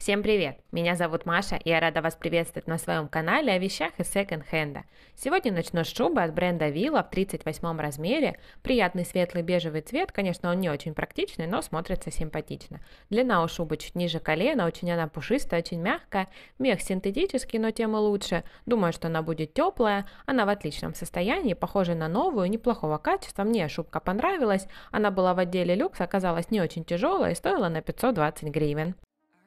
Всем привет! Меня зовут Маша, и я рада вас приветствовать на своем канале о вещах из секонд-хенда. Сегодня начну с шубы от бренда Villa в 38 размере. Приятный светлый бежевый цвет, конечно, он не очень практичный, но смотрится симпатично. Длина у шубы чуть ниже колена, очень она пушистая, очень мягкая. Мех синтетический, но тем и лучше. Думаю, что она будет теплая. Она в отличном состоянии, похожа на новую, неплохого качества. Мне шубка понравилась. Она была в отделе люкс, оказалась не очень тяжелая и стоила на 520 гривен.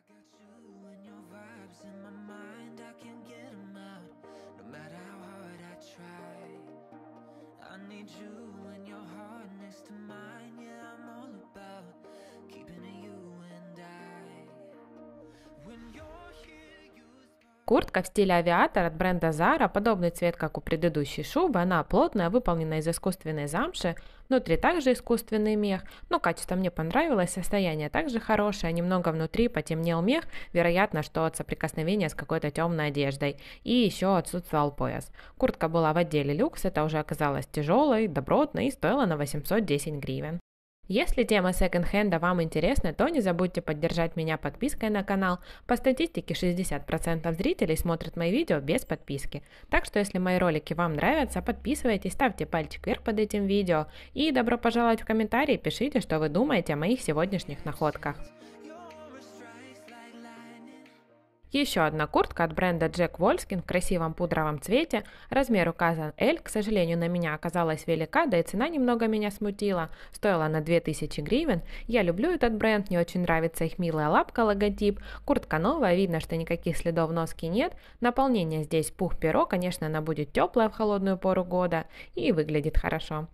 Куртка в стиле авиатор от бренда Zara, подобный цвет, как у предыдущей шубы, она плотная, выполнена из искусственной замши, внутри также искусственный мех, но качество мне понравилось, состояние также хорошее, немного внутри потемнел мех, вероятно, что от соприкосновения с какой-то темной одеждой, и еще отсутствовал пояс. Куртка была в отделе люкс, это уже оказалось тяжелой, добротной и стоила на 810 гривен. Если тема секонд-хенда вам интересна, то не забудьте поддержать меня подпиской на канал. По статистике 60% зрителей смотрят мои видео без подписки. Так что если мои ролики вам нравятся, подписывайтесь, ставьте пальчик вверх под этим видео и добро пожаловать в комментарии, пишите, что вы думаете о моих сегодняшних находках. Еще одна куртка от бренда Jack Wolfskin в красивом пудровом цвете. Размер указан L, к сожалению, на меня оказалась велика, да и цена немного меня смутила. Стоила она 2000 гривен. Я люблю этот бренд, мне очень нравится их милая лапка, логотип. Куртка новая, видно, что никаких следов носки нет. Наполнение здесь пух-перо, конечно, она будет теплая в холодную пору года и выглядит хорошо.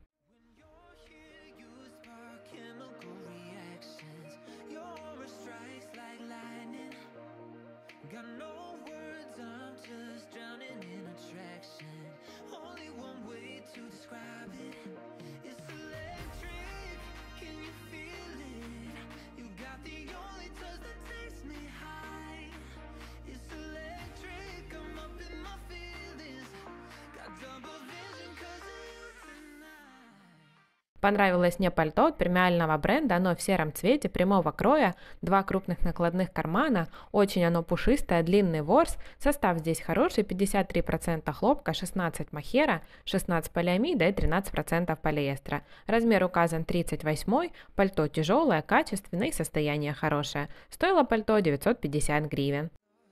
Понравилось мне пальто от премиального бренда, оно в сером цвете, прямого кроя, два крупных накладных кармана, очень оно пушистое, длинный ворс, состав здесь хороший, 53% хлопка, 16 мохера, 16 полиамида и 13% полиэстера. Размер указан 38, пальто тяжелое, качественное и состояние хорошее. Стоило пальто 950 гривен.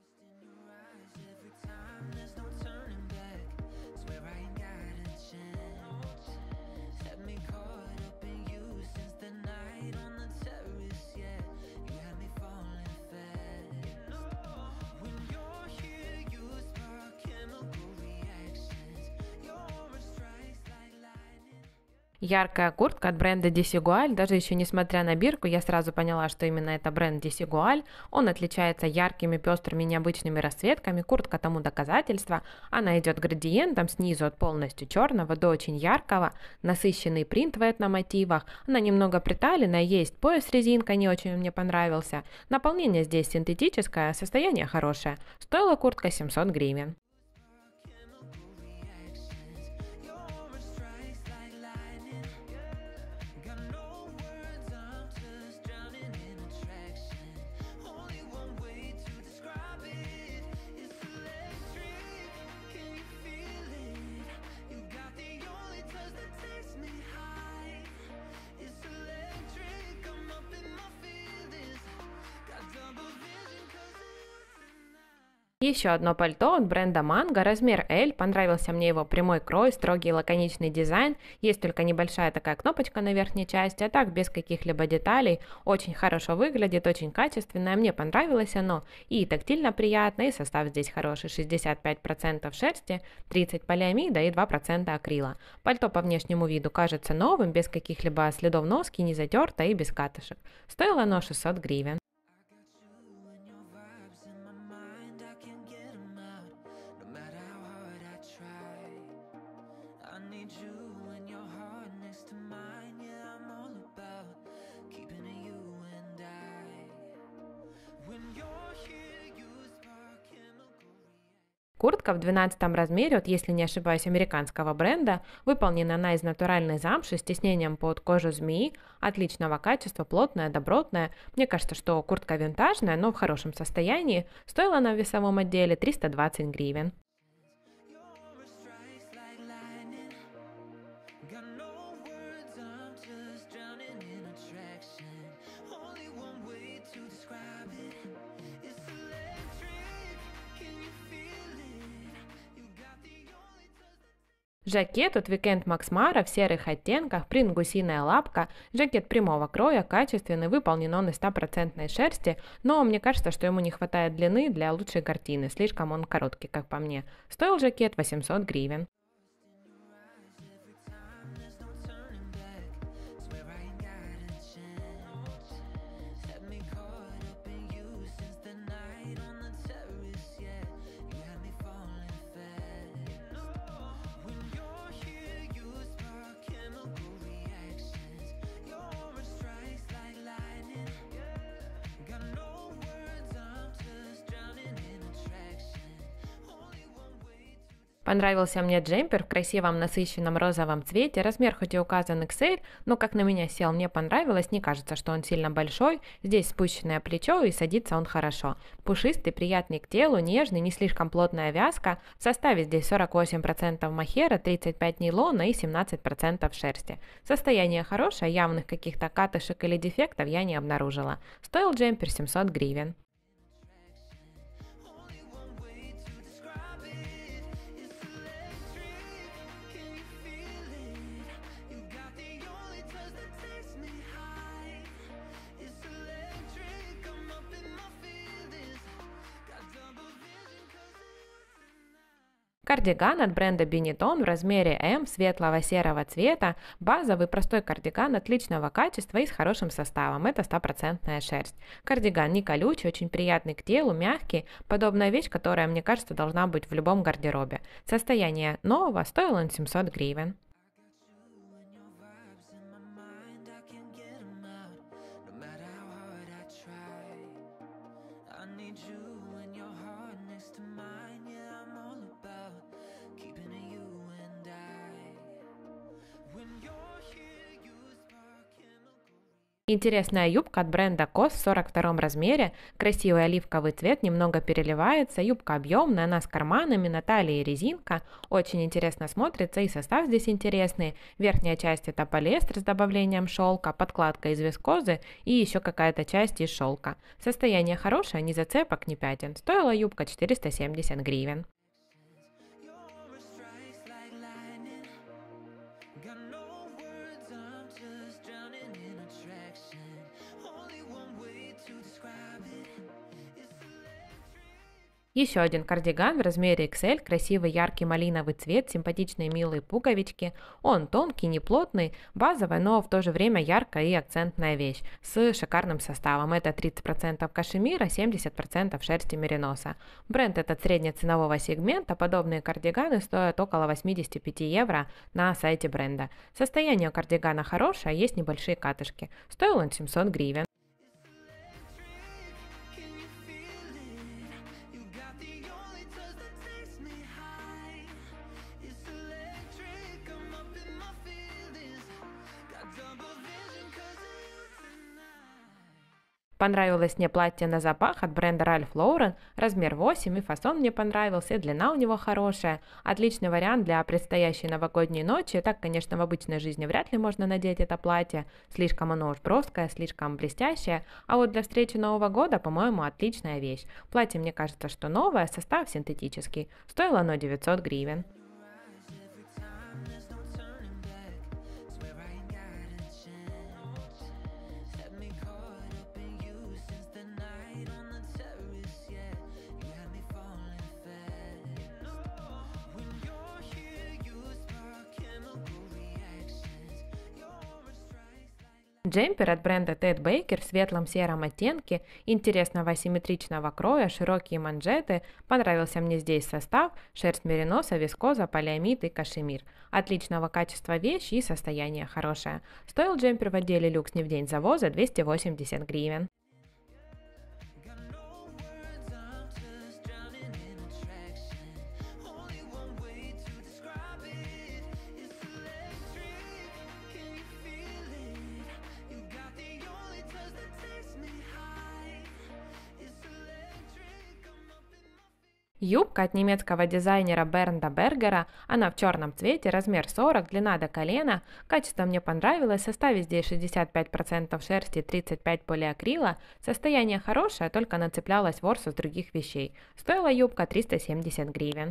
Яркая куртка от бренда Desigual, даже еще несмотря на бирку, я сразу поняла, что именно это бренд Desigual. Он отличается яркими, пестрыми, необычными расцветками, куртка тому доказательство. Она идет градиентом снизу от полностью черного до очень яркого, насыщенный принт в этномотивах. Она немного приталенная, есть пояс с резинкой, не очень мне понравился. Наполнение здесь синтетическое, состояние хорошее. Стоила куртка 700 гривен. Еще одно пальто от бренда Mango, размер L, понравился мне его прямой крой, строгий лаконичный дизайн, есть только небольшая такая кнопочка на верхней части, а так без каких-либо деталей, очень хорошо выглядит, очень качественное, мне понравилось оно, и тактильно приятно, и состав здесь хороший, 65% шерсти, 30 полиамида и 2% акрила. Пальто по внешнему виду кажется новым, без каких-либо следов носки, не затерто и без катышек. Стоило оно 600 гривен. Куртка в 12 размере, вот если не ошибаюсь, американского бренда, выполнена она из натуральной замши с тиснением под кожу змеи, отличного качества, плотная, добротная. Мне кажется, что куртка винтажная, но в хорошем состоянии. Стоила она в весовом отделе 320 гривен. Жакет от Weekend Max Mara в серых оттенках, принт гусиная лапка, жакет прямого кроя, качественный, выполнен он из 100% шерсти, но мне кажется, что ему не хватает длины для лучшей картины, слишком он короткий, как по мне. Стоил жакет 800 гривен. Понравился мне джемпер в красивом насыщенном розовом цвете, размер хоть и указан XL, но как на меня сел, мне понравилось, не кажется, что он сильно большой, здесь спущенное плечо и садится он хорошо. Пушистый, приятный к телу, нежный, не слишком плотная вязка, в составе здесь 48% мохера, 35% нейлона и 17% шерсти. Состояние хорошее, явных каких-то катышек или дефектов я не обнаружила. Стоил джемпер 700 гривен. Кардиган от бренда Benetton в размере М светлого серого цвета, базовый простой кардиган отличного качества и с хорошим составом, это 100% шерсть. Кардиган не колючий, очень приятный к телу, мягкий, подобная вещь, которая, мне кажется, должна быть в любом гардеробе. Состояние нового, стоил он 700 гривен. Интересная юбка от бренда COS в 42 размере, красивый оливковый цвет, немного переливается, юбка объемная, она с карманами, на талии резинка, очень интересно смотрится и состав здесь интересный, верхняя часть это полиэстер с добавлением шелка, подкладка из вискозы и еще какая-то часть из шелка. Состояние хорошее, ни зацепок, ни пятен, стоила юбка 470 гривен. Еще один кардиган в размере XL, красивый яркий малиновый цвет, симпатичные милые пуговички. Он тонкий, не плотный, базовая, но в то же время яркая и акцентная вещь с шикарным составом. Это 30% кашемира, 70% шерсти мериноса. Бренд этот среднеценового сегмента, подобные кардиганы стоят около 85 евро на сайте бренда. Состояние у кардигана хорошее, есть небольшие катышки. Стоил он 700 гривен. Понравилось мне платье на запах от бренда Ralph Lauren, размер 8, и фасон мне понравился, и длина у него хорошая. Отличный вариант для предстоящей новогодней ночи. Так, конечно, в обычной жизни вряд ли можно надеть это платье, слишком оно уж броское, слишком блестящее, а вот для встречи Нового года, по-моему, отличная вещь. Платье, мне кажется, что новое, состав синтетический, стоило оно 900 гривен. Джемпер от бренда Ted Baker в светлом сером оттенке, интересного асимметричного кроя, широкие манжеты. Понравился мне здесь состав: шерсть мериноса, вискоза, полиамид и кашемир. Отличного качества вещи и состояние хорошее. Стоил джемпер в отделе люкс не в день завоза 280 гривен. Юбка от немецкого дизайнера Бернда Бергера, она в черном цвете, размер 40, длина до колена. Качество мне понравилось, в составе здесь 65% шерсти, 35% полиакрила. Состояние хорошее, только нацеплялась ворс из других вещей. Стоила юбка 370 гривен.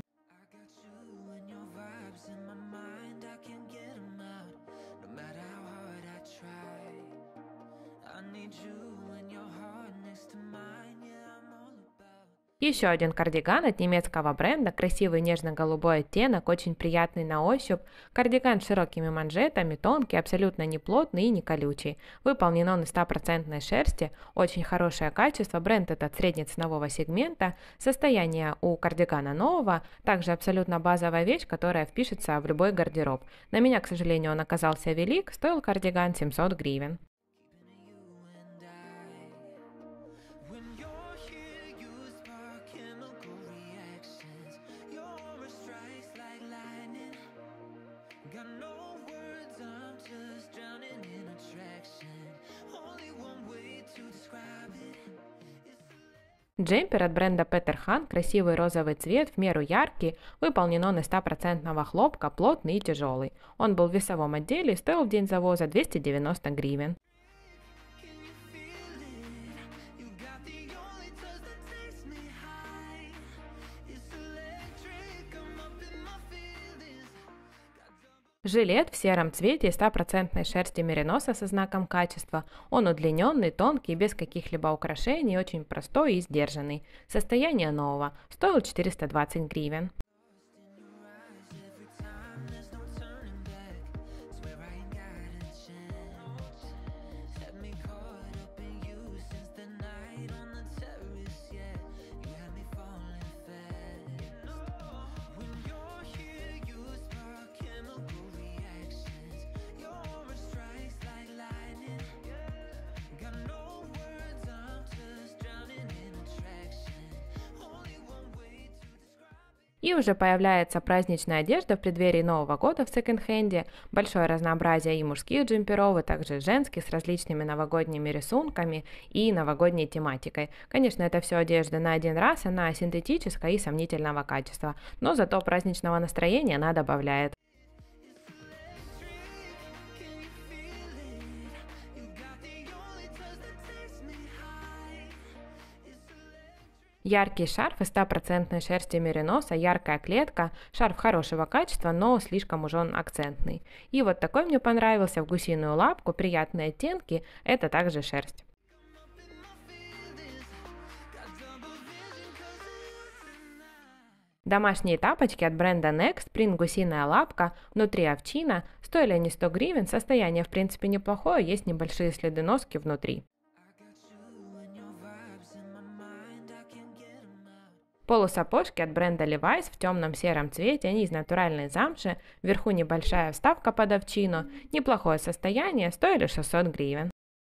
Еще один кардиган от немецкого бренда, красивый нежно-голубой оттенок, очень приятный на ощупь. Кардиган с широкими манжетами, тонкий, абсолютно не плотный и не колючий. Выполнен он из 100% шерсти, очень хорошее качество, бренд этот среднеценового сегмента. Состояние у кардигана нового, также абсолютно базовая вещь, которая впишется в любой гардероб. На меня, к сожалению, он оказался велик, стоил кардиган 700 гривен. Джемпер от бренда Peter Han, красивый розовый цвет, в меру яркий, выполнен он из 100% хлопка, плотный и тяжелый. Он был в весовом отделе и стоил в день завоза 290 гривен. Жилет в сером цвете из 100% шерсти мериноса со знаком качества. Он удлиненный, тонкий, без каких-либо украшений, очень простой и сдержанный. Состояние нового. Стоил 420 гривен. И уже появляется праздничная одежда в преддверии Нового года в секонд-хенде. Большое разнообразие и мужских джемперов, и также женских с различными новогодними рисунками и новогодней тематикой. Конечно, это все одежда на один раз, она синтетическая и сомнительного качества, но зато праздничного настроения она добавляет. Яркий шарф из 100% шерсти мериноса, яркая клетка, шарф хорошего качества, но слишком уж он акцентный. И вот такой мне понравился в гусиную лапку, приятные оттенки, это также шерсть. Домашние тапочки от бренда Next, принт гусиная лапка, внутри овчина, стоили они 100 гривен, состояние в принципе неплохое, есть небольшие следы носки внутри. Полусапожки от бренда Levi's в темном сером цвете, они из натуральной замши, вверху небольшая вставка под овчину, неплохое состояние, стоили 600 гривен.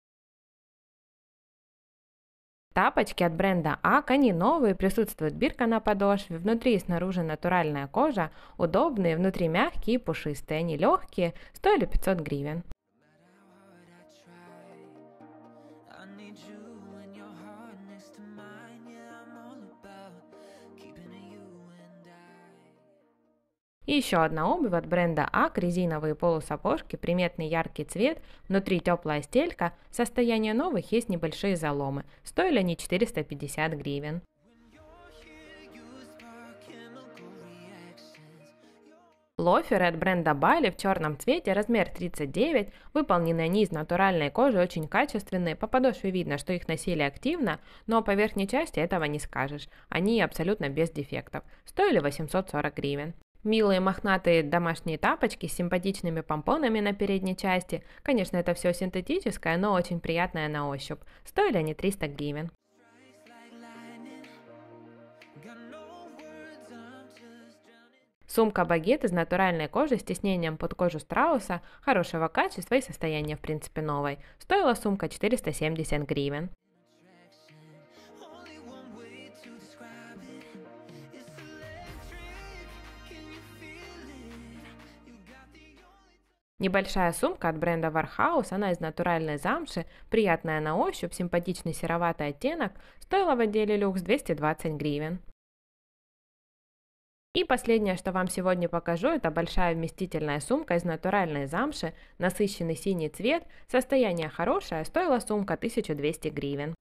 Тапочки от бренда Ак, они новые, присутствует бирка на подошве, внутри и снаружи натуральная кожа, удобные, внутри мягкие и пушистые, они легкие, стоили 500 гривен. И еще одна обувь от бренда Ак, резиновые полусапожки, приметный яркий цвет, внутри теплая стелька, состояние новых есть небольшие заломы, стоили они 450 гривен. Лоферы от бренда Бали в черном цвете, размер 39, выполнены они из натуральной кожи, очень качественные, по подошве видно, что их носили активно, но по верхней части этого не скажешь, они абсолютно без дефектов, стоили 840 гривен. Милые мохнатые домашние тапочки с симпатичными помпонами на передней части. Конечно, это все синтетическое, но очень приятное на ощупь. Стоили они 300 гривен. Сумка-багет из натуральной кожи с тиснением под кожу страуса, хорошего качества и состояния в принципе новой. Стоила сумка 470 гривен. Небольшая сумка от бренда Warhouse, она из натуральной замши, приятная на ощупь, симпатичный сероватый оттенок, стоила в отделе люкс 220 гривен. И последнее, что вам сегодня покажу, это большая вместительная сумка из натуральной замши, насыщенный синий цвет, состояние хорошее, стоила сумка 1200 гривен.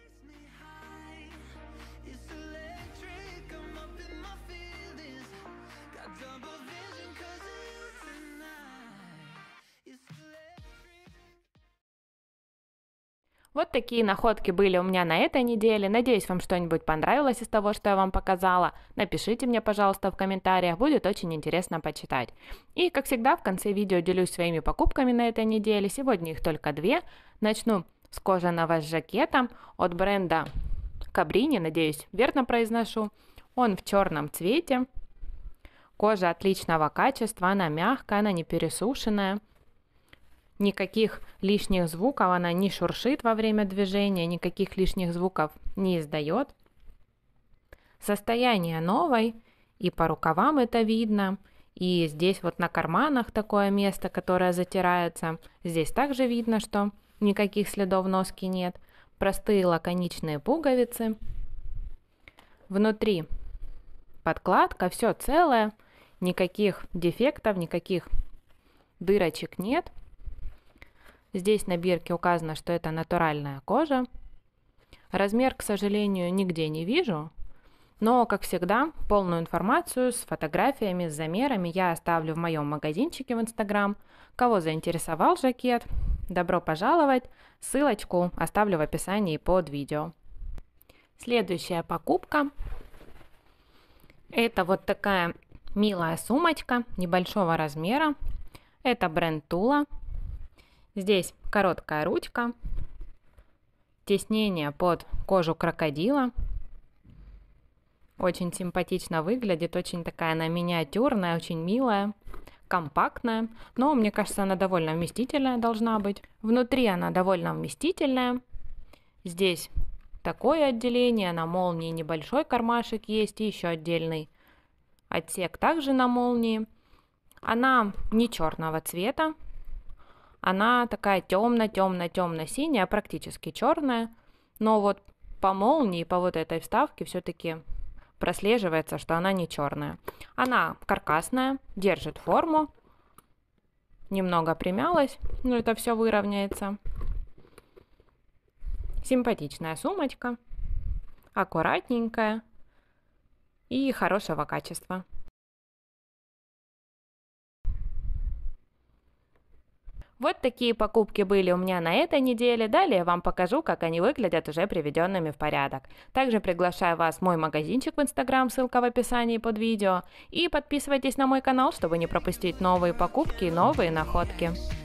Вот такие находки были у меня на этой неделе. Надеюсь, вам что-нибудь понравилось из того, что я вам показала. Напишите мне, пожалуйста, в комментариях, будет очень интересно почитать. И, как всегда, в конце видео делюсь своими покупками на этой неделе. Сегодня их только две. Начну с кожаного жакета от бренда Cabrini, надеюсь, верно произношу. Он в черном цвете. Кожа отличного качества, она мягкая, она не пересушенная. Никаких лишних звуков она не шуршит во время движения, никаких лишних звуков не издает. Состояние новой, и по рукавам это видно, и здесь вот на карманах такое место, которое затирается. Здесь также видно, что никаких следов носки нет. Простые лаконичные пуговицы. Внутри подкладка, все целое, никаких дефектов, никаких дырочек нет. Здесь на бирке указано, что это натуральная кожа. Размер, к сожалению, нигде не вижу. Но, как всегда, полную информацию с фотографиями, с замерами я оставлю в моем магазинчике в Instagram. Кого заинтересовал жакет, добро пожаловать. Ссылочку оставлю в описании под видео. Следующая покупка. Это вот такая милая сумочка небольшого размера. Это бренд Tula. Здесь короткая ручка, тиснение под кожу крокодила. Очень симпатично выглядит, очень такая она миниатюрная, очень милая, компактная. Но мне кажется, она довольно вместительная должна быть. Внутри она довольно вместительная. Здесь такое отделение, на молнии небольшой кармашек есть и еще отдельный отсек также на молнии. Она не черного цвета. Она такая темно-темно-темно-синяя, практически черная, но вот по молнии, по вот этой вставке все-таки прослеживается, что она не черная. Она каркасная, держит форму, немного примялась, но это все выровняется. Симпатичная сумочка, аккуратненькая и хорошего качества. Вот такие покупки были у меня на этой неделе. Далее я вам покажу, как они выглядят уже приведенными в порядок. Также приглашаю вас в мой магазинчик в Instagram, ссылка в описании под видео. И подписывайтесь на мой канал, чтобы не пропустить новые покупки и новые находки.